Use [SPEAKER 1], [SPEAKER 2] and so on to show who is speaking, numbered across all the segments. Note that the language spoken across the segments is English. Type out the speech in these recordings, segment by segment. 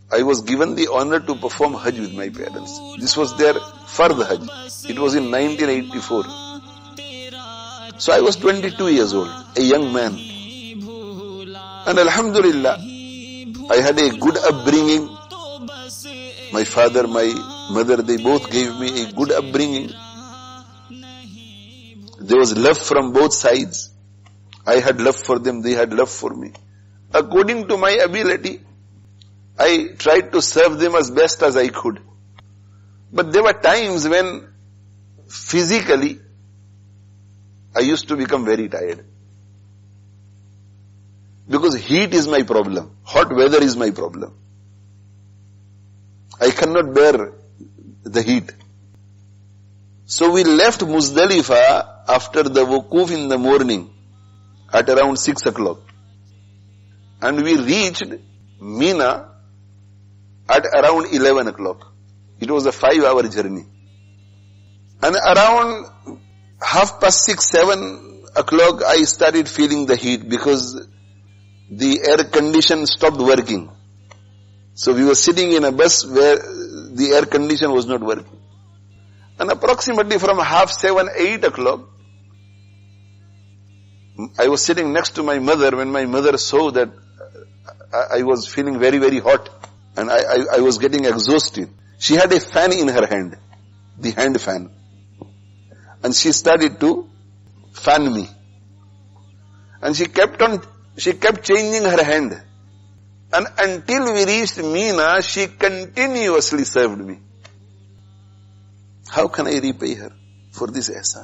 [SPEAKER 1] I was given the honor to perform Hajj with my parents. This was their Fard Hajj. It was in 1984. So I was 22 years old, a young man. And Alhamdulillah, I had a good upbringing. My father, my mother, they both gave me a good upbringing. There was love from both sides. I had love for them, they had love for me. According to my ability, I tried to serve them as best as I could. But there were times when physically I used to become very tired. Because heat is my problem. Hot weather is my problem. I cannot bear the heat. So we left Muzdalifah after the wukuf in the morning at around 6 o'clock. And we reached Mina at around 11 o'clock. It was a 5-hour journey. And around 6:30, 7 o'clock, I started feeling the heat because the air condition stopped working. So we were sitting in a bus where the air condition was not working. And approximately from 7:30, 8 o'clock, I was sitting next to my mother when my mother saw that I was feeling very, very hot and I was getting exhausted. She had a fan in her hand, the hand fan. And she started to fan me. And she kept changing her hand. And until we reached Mina, she continuously served me. How can I repay her for this ihsan?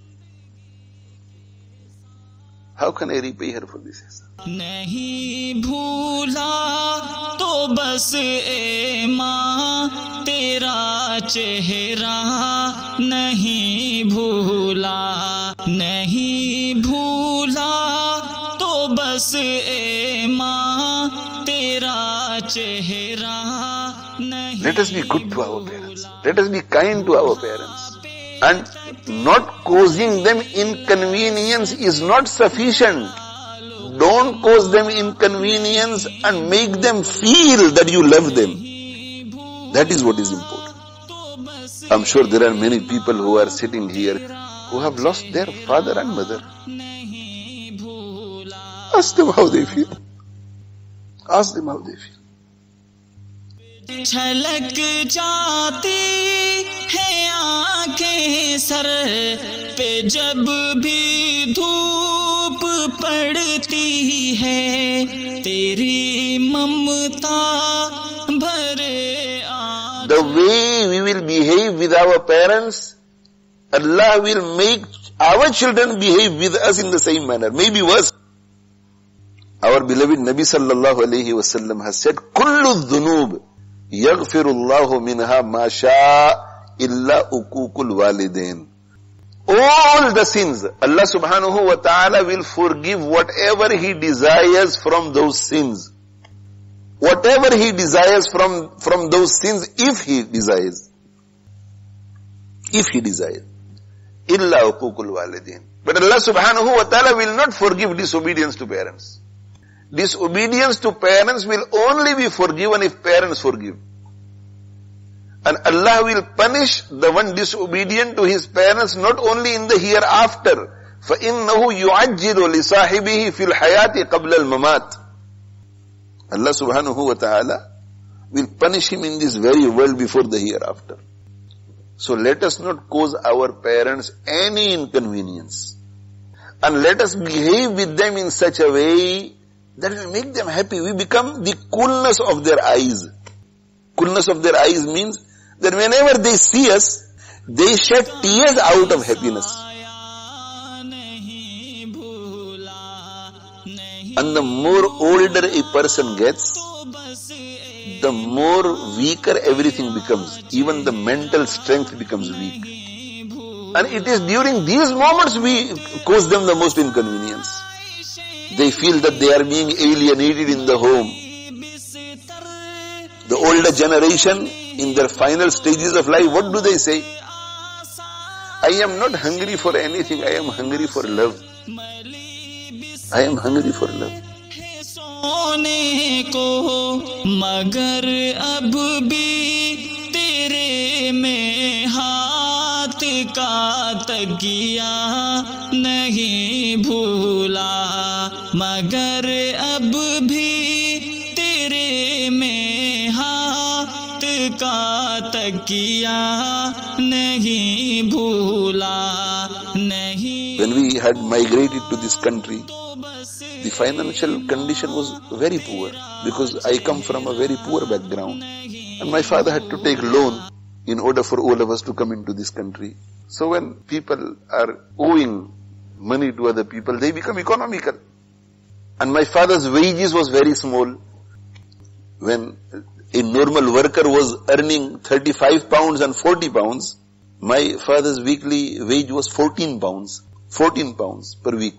[SPEAKER 1] How can I repay her for this ihsan?
[SPEAKER 2] नहीं भूला तो बस ए माँ तेरा चेहरा नहीं भूला नहीं भूला तो बस ए माँ तेरा चेहरा नहीं.
[SPEAKER 1] Let us be good to our parents. Let us be kind to our parents. And not causing them inconvenience is not sufficient. Don't cause them inconvenience and make them feel that you love them. That is what is important. I'm sure there are many people who are sitting here who have lost their father and mother. Ask them how they feel. Ask them how they feel.
[SPEAKER 2] छलक जाती है आंखें sir पे जब भी धूप पड़ती है तेरी ममता भरे आंखें.
[SPEAKER 1] The way we will behave with our parents, Allah will make our children behave with us in the same manner, maybe worse. Our beloved Nabi sallallahu alayhi wasallam has said, "Kullu dhunub yaghfirullahu minha ma sha illa uququl walidain." All the sins, Allah subhanahu wa ta'ala will forgive whatever He desires from those sins. Whatever He desires from those sins, if He desires. If He desires. Illa uququl walidain. But Allah subhanahu wa ta'ala will not forgive disobedience to parents. Disobedience to parents will only be forgiven if parents forgive. And Allah will punish the one disobedient to his parents not only in the hereafter. فَإِنَّهُ يُعَجِّلُ لِصَاحِبِهِ فِي الْحَيَاةِ قَبْلَ الْمَمَاتِ. Allah subhanahu wa ta'ala will punish him in this very world before the hereafter. So let us not cause our parents any inconvenience. And let us behave with them in such a way that will make them happy. We become the coolness of their eyes. Coolness of their eyes means that whenever they see us, they shed tears out of happiness. And the more older a person gets, the more weaker everything becomes. Even the mental strength becomes weak. And it is during these moments we cause them the most inconvenience. They feel that they are being alienated in the home. The older generation, in their final stages of life, what do they say? I am not hungry for anything, I am hungry for love. I am hungry for love.
[SPEAKER 2] सोने को, मगर अब भी तेरे में हाथ का तकिया नहीं भूला, मगर अब भी तेरे में हाथ का तकिया नहीं भूला, नहीं।
[SPEAKER 1] When we had migrated to this country, the financial condition was very poor because I come from a very poor background and my father had to take loan in order for all of us to come into this country. So when people are owing money to other people, they become economical. And my father's wages was very small. When a normal worker was earning 35 pounds and 40 pounds, my father's weekly wage was 14 pounds per week.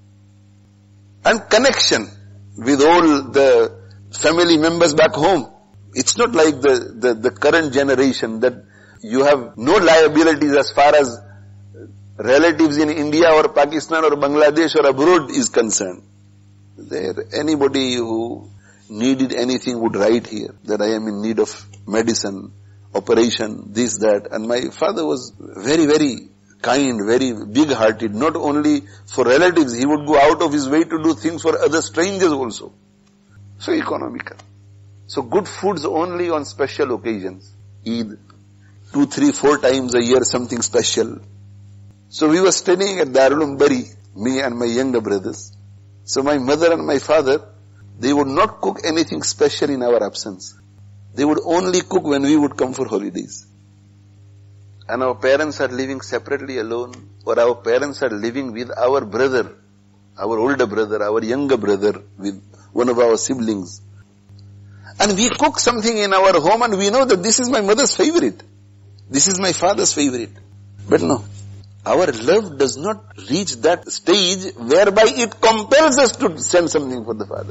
[SPEAKER 1] And connection with all the family members back home. It's not like the current generation that you have no liabilities as far as relatives in India or Pakistan or Bangladesh or abroad is concerned. There, anybody who needed anything would write here that I am in need of medicine, operation, this, that. And my father was very, very kind, very big-hearted, not only for relatives, he would go out of his way to do things for other strangers also. So economical. So good foods only on special occasions. Eid, 2, 3, 4 times a year, something special. So we were studying at Darul Bari, me and my younger brothers. So my mother and my father, they would not cook anything special in our absence. They would only cook when we would come for holidays. And our parents are living separately alone, or our parents are living with our brother, our older brother, our younger brother, with one of our siblings. And we cook something in our home and we know that this is my mother's favorite. This is my father's favorite. But no, our love does not reach that stage whereby it compels us to send something for the father.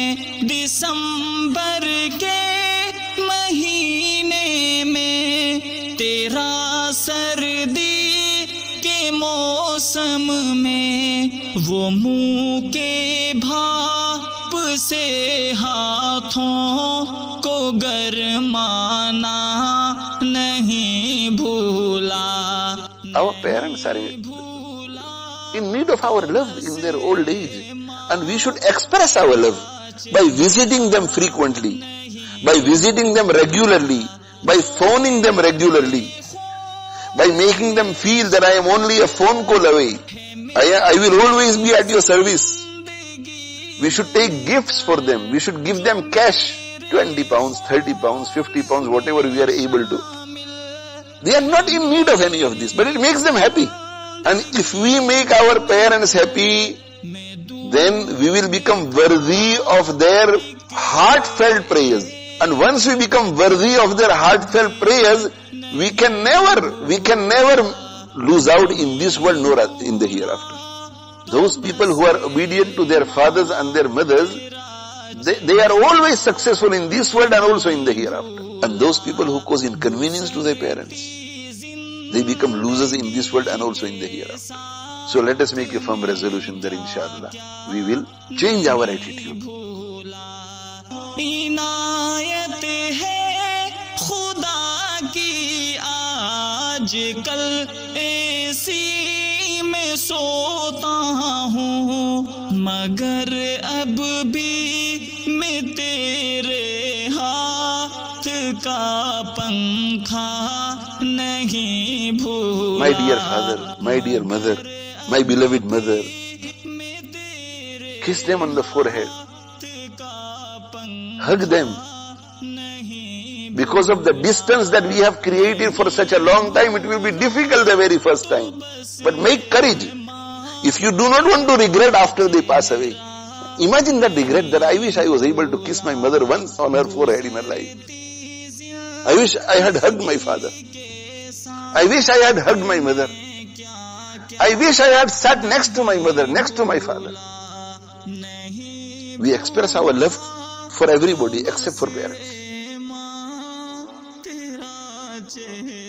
[SPEAKER 2] दिसंबर के महीने में तेरा सर्दी के मौसम में वो मुंह के भाप से हाथों को गरमाना नहीं भूला.
[SPEAKER 1] Our parents are in need of our love in their old age, and we should express our love by visiting them frequently, by visiting them regularly, by phoning them regularly, by making them feel that I am only a phone call away. I will always be at your service. We should take gifts for them. We should give them cash, 20 pounds, 30 pounds, 50 pounds, whatever we are able to. They are not in need of any of this, but it makes them happy. And if we make our parents happy, then we will become worthy of their heartfelt prayers. And once we become worthy of their heartfelt prayers, we can never lose out in this world nor in the hereafter. Those people who are obedient to their fathers and their mothers, they are always successful in this world and also in the hereafter. And those people who cause inconvenience to their parents, they become losers in this world and also in the hereafter. So let us make a firm resolution that inshallah we will change our attitude.
[SPEAKER 2] इनायत है खुदा की आजकल ऐसी में सोता हूँ, मगर अब भी मैं तेरे हाथ का पंखा नहीं भूला.
[SPEAKER 1] My dear father, my dear mother, my beloved mother, kiss them on the forehead, hug them. Because of the distance that we have created for such a long time, it will be difficult the very first time. But make courage. If you do not want to regret after they pass away, imagine that regret that I wish I was able to kiss my mother once on her forehead in her life. I wish I had hugged my father. I wish I had hugged my mother. I wish I had sat next to my mother, next to my father. We express our love for everybody except for parents.